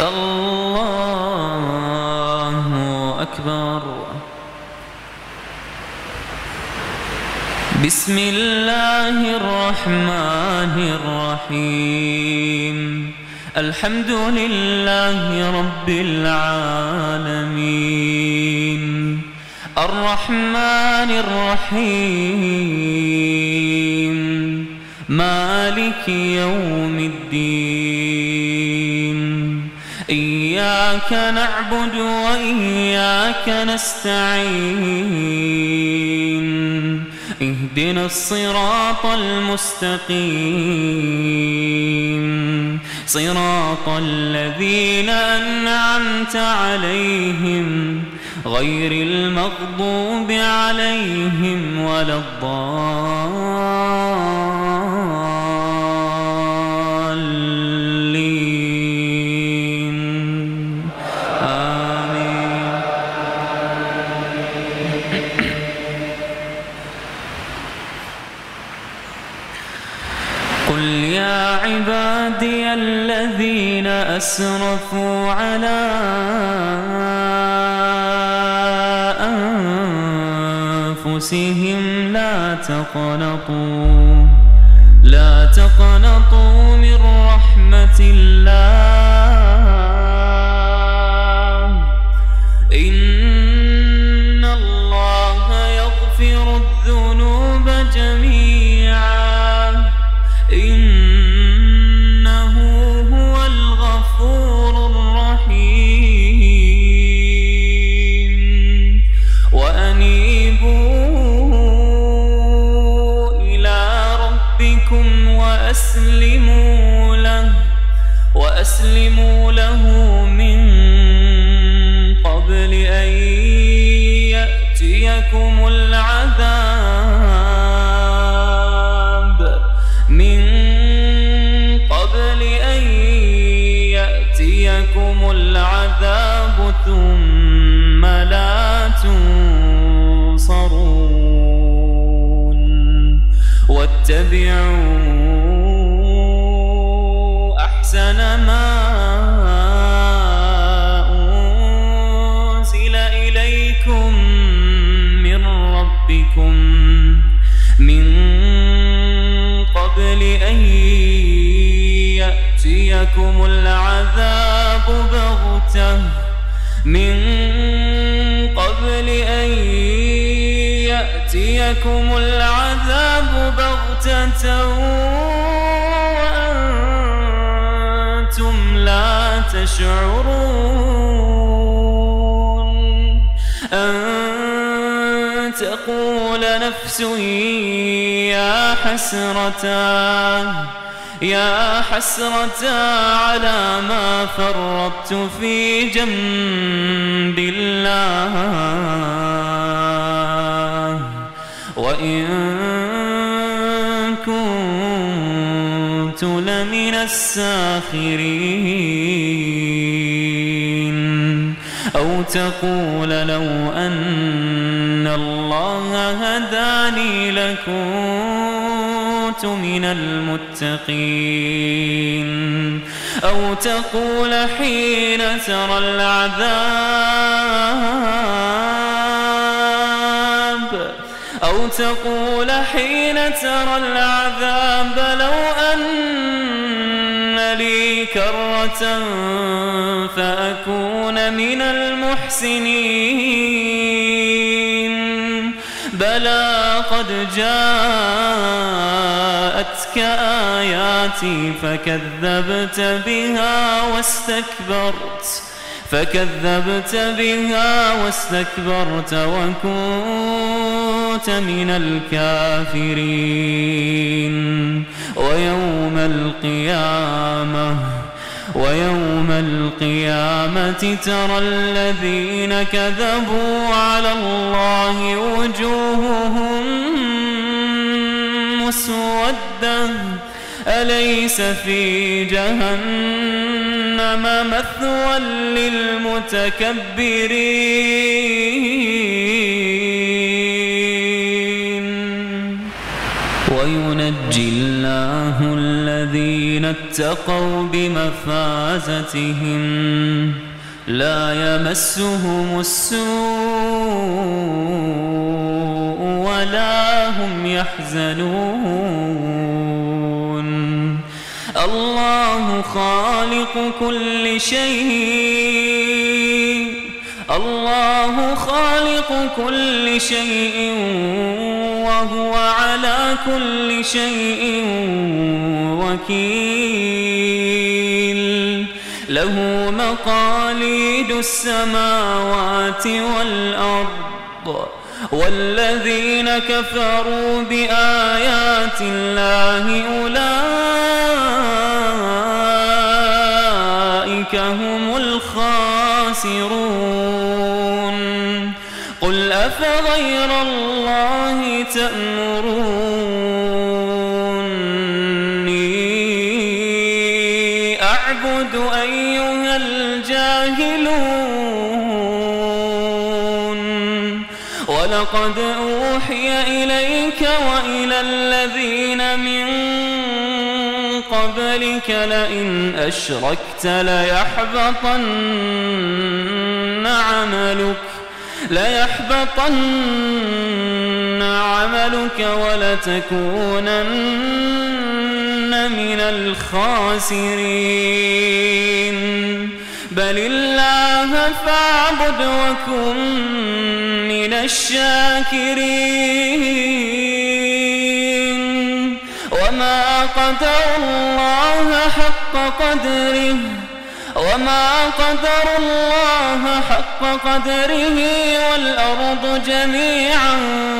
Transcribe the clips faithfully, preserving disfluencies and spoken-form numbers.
الله أكبر. بسم الله الرحمن الرحيم. الحمد لله رب العالمين الرحمن الرحيم مالك يوم الدين إياك نعبد وإياك نستعين اهدنا الصراط المستقيم صراط الذين أنعمت عليهم غير المغضوب عليهم ولا الضالين آمين. قل يا عبادي الذين أسرفوا على أنفسهم لا تقنطوا لا تقنطوا من رحمة الله إن الله يغفر الذنوب جميعا إنه هو الغفور الرحيم. وأنيبوا إلى ربكم وأسلموا له وأسلموا له من قبل أن يأتيكم العذاب من قبل أن يأتيكم العذاب ثم لا تنصرون. واتبعوا أحسن ما أنزل إليكم من ربكم من قبل أن يأتيكم العذاب بغتة من قبل أن يأتيكم العذاب بغتة وأنتم لا تشعرون. أن تقول نفس يا حسرة يا حسرة على ما فرطت في جنب الله وإن كنت لمن الساخرين. أو تقول لو أن الله هداني لكنت من المتقين. أو تقول حين ترى العذاب أو تقول حين ترى العذاب لو أن لي كرة فأكون من المحسنين. بلى قد جاءتك آياتي فكذبت بها واستكبرت فكذبت بها واستكبرت وكنت من الكافرين. ويوم القيامة ويوم القيامة ترى الذين كذبوا على الله وجوههم مسودة أليس في جهنم مثوى للمتكبرين. وينجي الله الذين الذين اتقوا بمفازتهم لا يمسهم السوء ولا هم يحزنون الله خالق كل شيء الله خالق كل شيء وهو على كل شيء وكيل له مقاليد السماوات والأرض والذين كفروا بآيات الله أولئك هم الخاسرون قل أفغير الله تأمروني أعبد أيها الجاهلون ولقد أوحي إليك وإلى الذين من قبلك لئن أشركت ليحبطن عملك ليحبطن عملك ولتكونن من الخاسرين بل الله فاعبد وكن من الشاكرين وما قدروا الله حق قدره وما قدروا الله حق قدره والأرض جميعا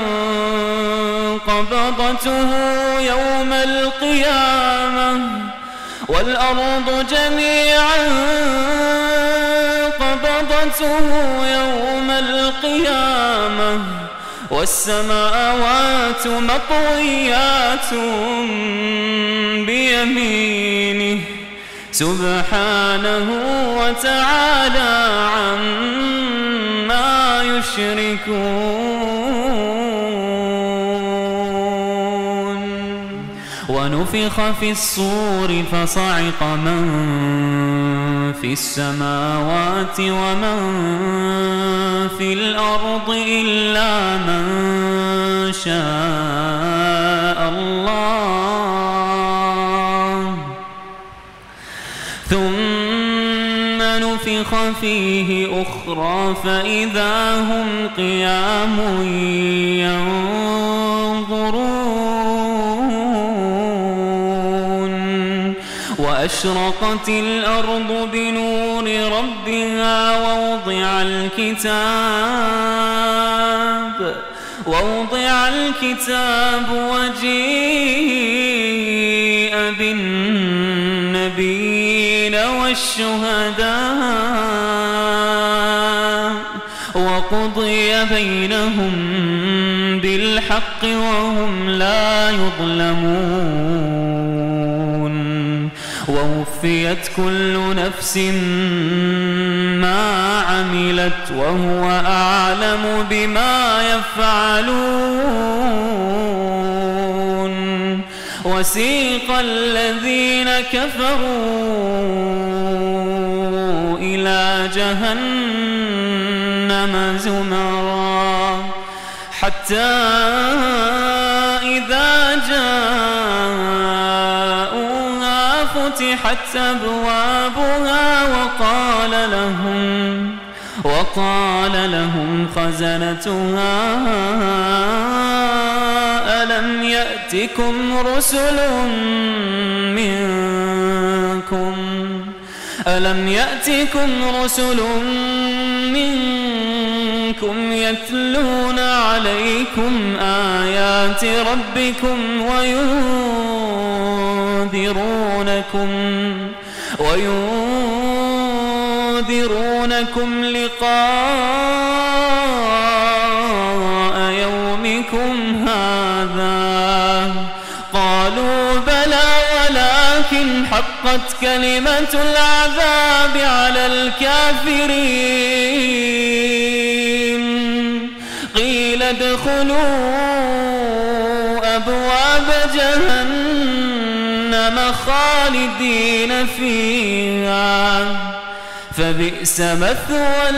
قبضته يوم القيامة والأرض جميعا قبضته يوم القيامة والسماوات مطويات بيمينه سبحانه وتعالى عما يشركون ونفخ في الصور فصعق من في السماوات ومن في الأرض إلا من شاء الله ثم نفخ فيه أخرى فإذا هم قيام ينظرون وأشرقت الأرض بنور ربها ووضع الكتاب ووضع الكتاب وجيء بالنبيين والشهداء وقضي بينهم بالحق وهم لا يظلمون ووفيت كل نفس ما عملت وهو أعلم بما يفعلون وسيق الذين كفروا إلى جهنم زمرا حتى إذا جاءوها فتحت أبوابها وقال لهم وقال لهم خزنتها ألم يأتكم رسل منكم ألم يأتكم رسل منكم يتلون عليكم آيات ربكم وينذرونكم وينذرونكم لقاء يومكم هذا قالوا بلى ولكن حقت كلمة العذاب على الكافرين قيل ادخلوا أبواب جهنم جهنم خالدين فيها فبئس مثوى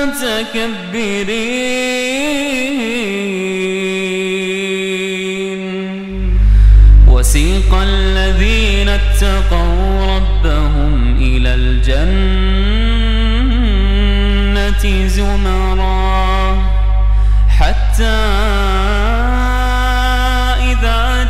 المتكبرين. وسيق الذين اتقوا ربهم إلى الجنة زمرا حتى إذا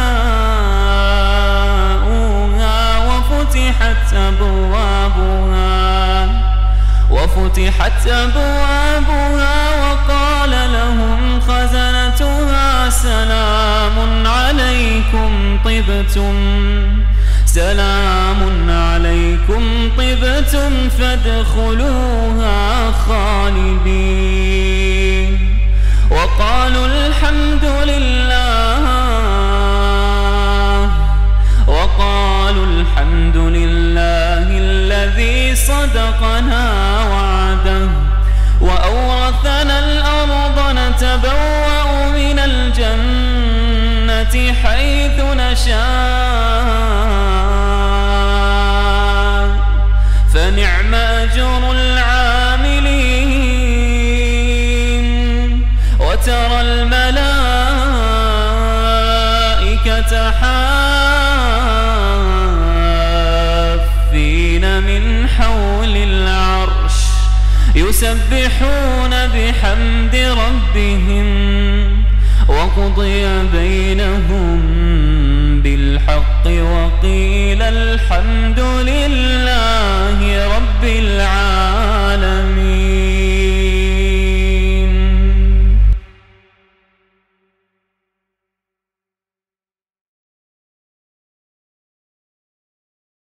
جاءوها وفتحت أبوابها وفتحت أبوابها وقال لهم خزنتها سلام عليكم طبتم سلام عليكم طبتم فادخلوها خالدين. وقالوا الحمد لله وقالوا الحمد لله الذي صدقنا وعده وأورثنا الأرض نتبوأ من الجنة حيث نشاء فنعم أجر العاملين. وترى الملائكة حافين من حول العرش يسبحون بحمد ربهم وقضي بينهم بالحق وقيل الحمد